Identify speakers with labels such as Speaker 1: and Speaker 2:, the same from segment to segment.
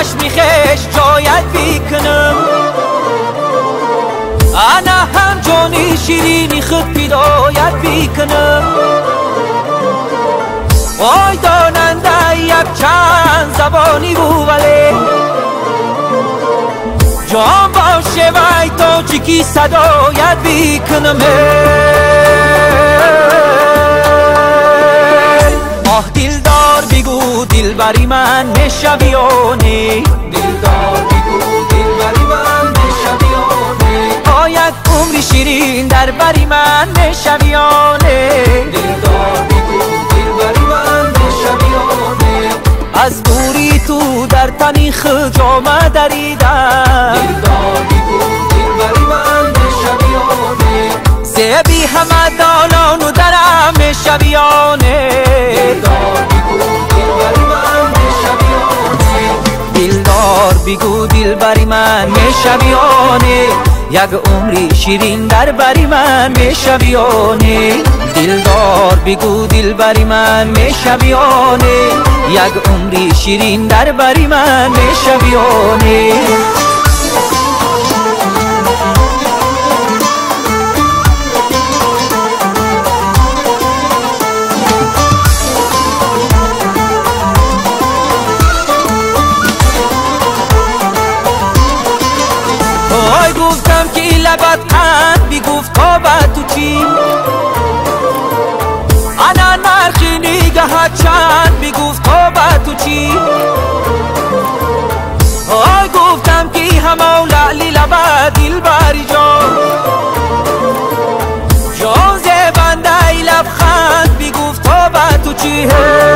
Speaker 1: چشمی خش جایت بیکنم انا هم جانی شیرینی خود پیدایت بیکنم وای داننده یک چند زبانی بو ولی جان باشه وای تاجیکی صدایت بیکنم آه دلدار بگو دلبری من میشویانی دلدار بگو دلبری من میشویانی آه یک عمری شیرین در بری من میشویانی دلدار بگو دلبری من میشویانی از دوری تو در تنی خجامه دریدم دلدار بگو دلبری من میشویانی زیبی همه دالان و درم میشویانی دلدار بگو دلبری من میشویانی دلدار بگو دلبری من میشویانی یک عمری شیرین در بری من میشویانی دلدار بگو دلبری من میشویانی یک عمری شیرین در بری من میشویانی گفتم که این لبت قند بیگفت تا بعد تو چی انا نرخی نگه چند بیگفت تا بعد تو چی گفتم که این همه لعلی لبت دلبری جان جان زبنده ای لبخند بیگفت تا بعد تو چی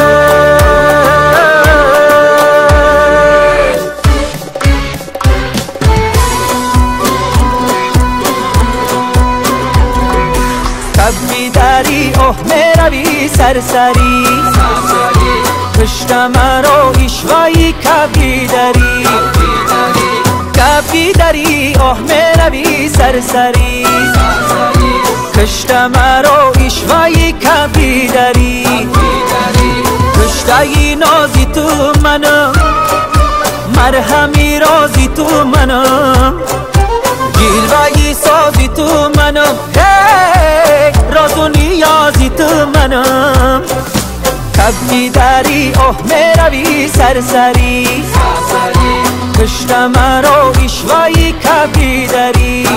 Speaker 1: کبی داری اوه میروی سرسری پشت مرا ایشوایی کبی داری کبی داری اوه میروی سرسری پشت مرا ایشوایی کبی داری پشتای نازی تو منم مرهمی رازی تو منم جلوه‌ی سازی تو منم راز و نیازی تو منم کبی داری اوه میروی سرسری پشت مرا ایشوایی کبی داری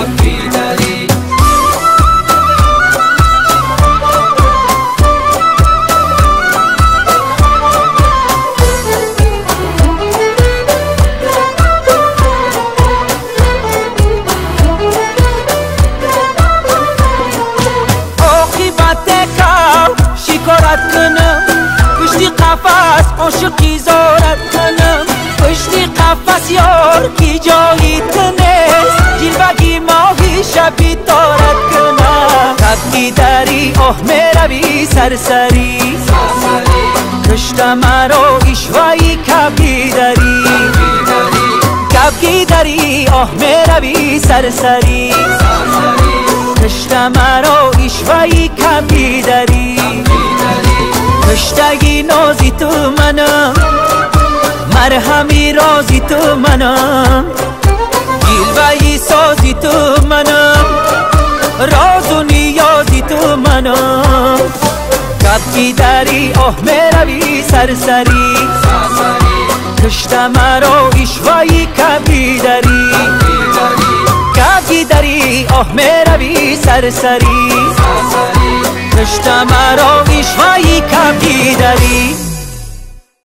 Speaker 1: شکارت کنم پشتی قفس عاشقی زارت کنم پشتی قفس یار کی جایی تنست جلوگی ماهی شبی دارت کنم کبی داری اوه میروی سرسری پشت مرا ایشوایی کبی داری کبی داری اوه میروی سرسری پشت مرا ایشوایی کبی داری پشتگی نازی تو منم مرهمی رازی تو منم جلوه‌ی سازی تو منم راز و نیازی تو منم کبی داری اوه میروی سرسری پشت مرا ایشوایی کبی داری کبی داری اوه میروی سرسری پشت مرا ایشوایی کبی داری